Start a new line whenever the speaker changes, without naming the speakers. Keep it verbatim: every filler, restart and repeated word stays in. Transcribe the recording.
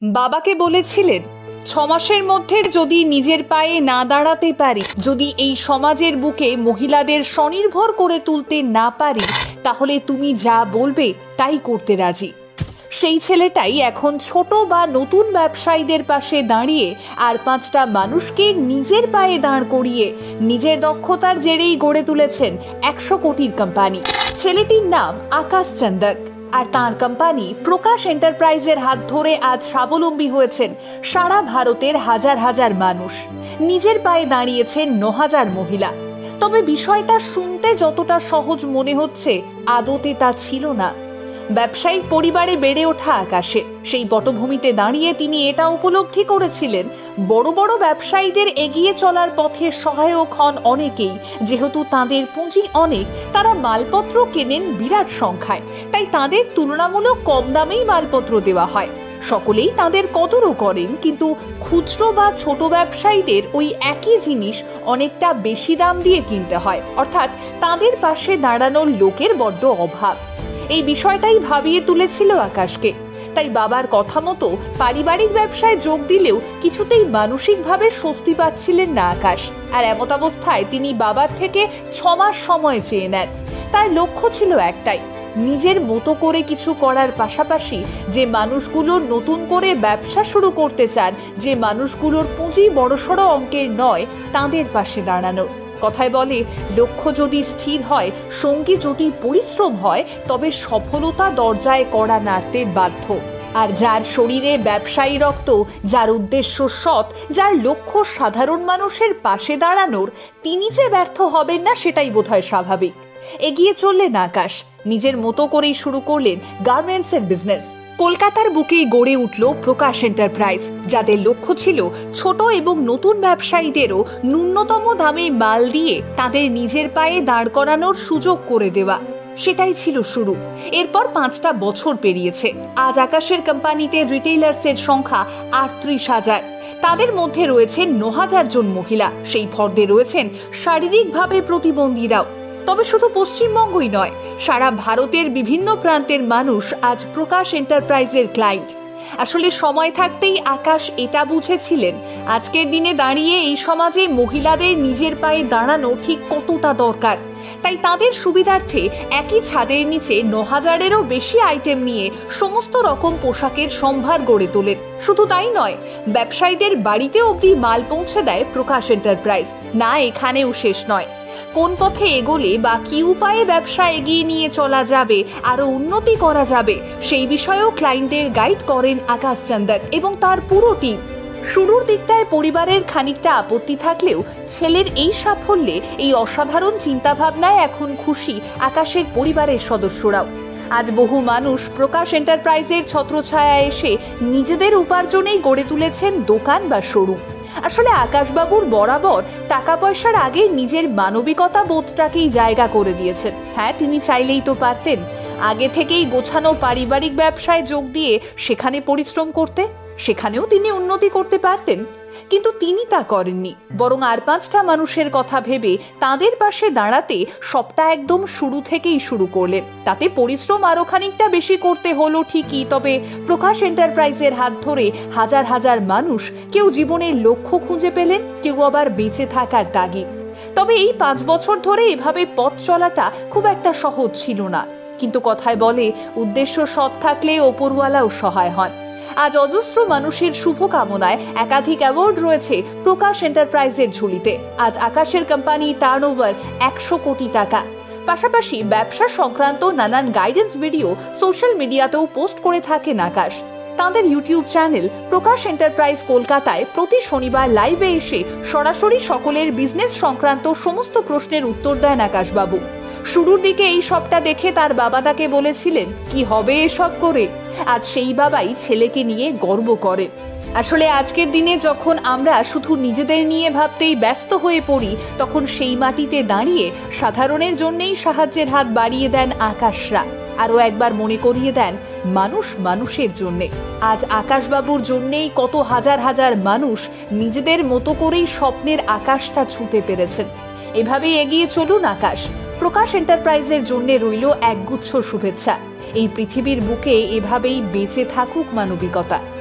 বাবাকে বলেছিলেন ছ মাসের মধ্যে যদি নিজের পায়ে না দাঁড়াতে পারি, যদি এই সমাজের বুকে মহিলাদের স্বনির্ভর করে তুলতে না পারি, তাহলে তুমি যা বলবে তাই করতে রাজি। সেই ছেলেটাই এখন ছোট বা নতুন ব্যবসায়ীদের পাশে দাঁড়িয়ে আর পাঁচটা মানুষকে নিজের পায়ে দাঁড় করিয়ে নিজের দক্ষতার জেরেই গড়ে তুলেছেন একশো কোটির কোম্পানি। ছেলেটির নাম আকাশ চন্দক, আর তাঁর কোম্পানি প্রকাশ এন্টারপ্রাইজের হাত ধরে আজ স্বাবলম্বী হয়েছেন সারা ভারতের হাজার হাজার মানুষ, নিজের পায়ে দাঁড়িয়েছেন ন হাজার মহিলা। তবে বিষয়টা শুনতে যতটা সহজ মনে হচ্ছে, আদতে তা ছিল না। ব্যবসায়িক পরিবারে বেড়ে ওঠা আকাশে সেই পটভূমিতে দাঁড়িয়ে তিনি এটা উপলব্ধি করেছিলেন, বড় বড় ব্যবসায়ীদের এগিয়ে চলার পথে সহায়ক হন অনেকেই। যেহেতু তাদের পুঁজি অনেক, তারা মালপত্র কেনেন বিরাট সংখ্যায়, তাই তাদের তুলনামূলক কম দামেই মালপত্র দেওয়া হয়। সকলেই তাদের কদরও করেন, কিন্তু খুচরো বা ছোট ব্যবসায়ীদের ওই একই জিনিস অনেকটা বেশি দাম দিয়ে কিনতে হয়, অর্থাৎ তাদের পাশে দাঁড়ানোর লোকের বড্ড অভাব। এই বিষয়টাই ভাবিয়ে তুলেছিল আকাশকে। তাই বাবার কথা মতো পারিবারিক ব্যবসায় যোগ দিলেও কিছুতেই মানসিকভাবে স্বস্তি পাচ্ছিলেন না আকাশ। আর এমত অবস্থায় তিনি বাবার থেকে ছ মাস সময় চেয়ে নেন। তার লক্ষ্য ছিল একটাই, নিজের মতো করে কিছু করার পাশাপাশি যে মানুষগুলো নতুন করে ব্যবসা শুরু করতে চান, যে মানুষগুলোর পুঁজি বড়সড় অঙ্কের নয়, তাদের পাশে দাঁড়ানোর। কথায় বলে, লক্ষ্য যদি স্থির হয়, সঙ্গে যদি পরিশ্রম হয়, তবে সফলতা দরজায় কড়া নাড়তে বাধ্য। আর যার শরীরে ব্যবসায়ী রক্ত, যার উদ্দেশ্য সৎ, যার লক্ষ্য সাধারণ মানুষের পাশে দাঁড়ানোর, তিনি যে ব্যর্থ হবেন না সেটাই বোধহয় স্বাভাবিক। এগিয়ে চললেন আকাশ, নিজের মতো করেই শুরু করলেন গার্মেন্টসের বিজনেস। কলকাতার বুকেই গড়ে উঠল প্রকাশ এন্টারপ্রাইজ, যাদের লক্ষ্য ছিল ছোট এবং নতুন ব্যবসায়ীদেরও ন্যূনতম দামে মাল দিয়ে তাদের নিজের পায়ে দাঁড় করানোর সুযোগ করে দেওয়া। সেটাই ছিল শুরু। এরপর পাঁচটা বছর পেরিয়েছে। আজ আকাশের কোম্পানিতে রিটেইলার্সের সংখ্যা আটত্রিশ হাজার। তাদের মধ্যে রয়েছেন ন হাজার জন মহিলা, সেই ফর্দে রয়েছেন শারীরিকভাবে প্রতিবন্ধীরাও। তবে শুধু পশ্চিমবঙ্গই নয়, সারা ভারতের বিভিন্ন প্রান্তের মানুষ আজ প্রকাশ এন্টারপ্রাইজের ক্লায়েন্ট। আসলে সময় থাকতেই আকাশ এটা বুঝেছিলেন, আজকের দিনে দাঁড়িয়ে এই সমাজে মহিলাদের নিজের পায়ে দাঁড়ানো ঠিক কতটা দরকার। তাই তাদের সুবিধার্থে একই ছাদের নিচে ন হাজারেরও বেশি আইটেম নিয়ে সমস্ত রকম পোশাকের সম্ভার গড়ে তোলেন। শুধু তাই নয়, ব্যবসায়ীদের বাড়িতে অবধি মাল পৌঁছে দেয় প্রকাশ এন্টারপ্রাইজ। না, এখানেও শেষ নয়। কোন পথে এগোলে বা কি উপায়ে ব্যবসা এগিয়ে নিয়ে চলা যাবে, আরো উন্নতি করা যাবে, সেই বিষয়েও ক্লায়েন্টদের গাইড করেন আকাশ চন্দক এবং তার পুরো টিম। শুরুর দিকটায় পরিবারের খানিকটা আপত্তি থাকলেও ছেলের এই সাফল্যে, এই অসাধারণ চিন্তাভাবনায় এখন খুশি আকাশের পরিবারের সদস্যরাও। আজ বহু মানুষ প্রকাশ এন্টারপ্রাইজের ছত্রছায়ায় এসে নিজেদের উপার্জনেই গড়ে তুলেছেন দোকান বা শোরুম। আসলে আকাশবাবুর বরাবর টাকা পয়সার আগে নিজের মানবিকতা বোধটাকেই জায়গা করে দিয়েছেন। হ্যাঁ, তিনি চাইলেই তো পারতেন আগে থেকেই গোছানো পারিবারিক ব্যবসায় যোগ দিয়ে সেখানে পরিশ্রম করতে, সেখানেও তিনি উন্নতি করতে পারতেন। কিন্তু তিনি তা করেননি, বরং আর পাঁচটা মানুষের কথা ভেবে তাদের পাশে দাঁড়াতে সবটা একদম শুরু থেকেই শুরু করলেন। তাতে পরিশ্রম আরো খানিকটা বেশি করতে হলো ঠিকই, তবে প্রকাশ এন্টারপ্রাইজের হাত ধরে হাজার হাজার মানুষ কেউ জীবনের লক্ষ্য খুঁজে পেলেন, কেউ আবার বেঁচে থাকার তাগিদ। তবে এই পাঁচ বছর ধরে এভাবে পথ চলাটা খুব একটা সহজ ছিল না। কিন্তু কথায় বলে, উদ্দেশ্য সৎ থাকলে ওপরওয়ালাও সহায় হন। আজ অজস্র মানুষের শুভকামনায় একাধিক অ্যাওয়ার্ড রয়েছে প্রকাশ এন্টারপ্রাইজের ঝুলিতে। আজ আকাশের কোম্পানি টার্নওভার একশো কোটি টাকা। পাশাপাশি ব্যবসা সংক্রান্ত নানান গাইডেন্স ভিডিও সোশ্যাল মিডিয়াতেও পোস্ট করে থাকেন আকাশ। তাঁদের ইউটিউব চ্যানেল প্রকাশ এন্টারপ্রাইজ কলকাতায় প্রতি শনিবার লাইভে এসে সরাসরি সকলের বিজনেস সংক্রান্ত সমস্ত প্রশ্নের উত্তর দেন আকাশবাবু। শুরুর দিকে এই সবটা দেখে তার বাবা তাকে বলেছিলেন, কি হবে এসব করে? আজ সেই বাবাই ছেলেকে নিয়ে গর্ব করেন। আসলে আজকের দিনে যখন আমরা শুধু নিজেদের নিয়ে ভাবতেই ব্যস্ত হয়ে পড়ি, তখন সেই মাটিতে দাঁড়িয়ে সাধারণের জন্যেই সাহায্যের হাত বাড়িয়ে দেন আকাশরা। আরও একবার মনে করিয়ে দেন, মানুষ মানুষের জন্যে। আজ আকাশবাবুর জন্যেই কত হাজার হাজার মানুষ নিজেদের মতো করেই স্বপ্নের আকাশটা ছুঁতে পেরেছেন। এভাবেই এগিয়ে চলুন আকাশ। প্রকাশ এন্টারপ্রাইজের জন্য রইল একগুচ্ছ শুভেচ্ছা। এই পৃথিবীর বুকে এভাবেই বেঁচে থাকুক মানবিকতা।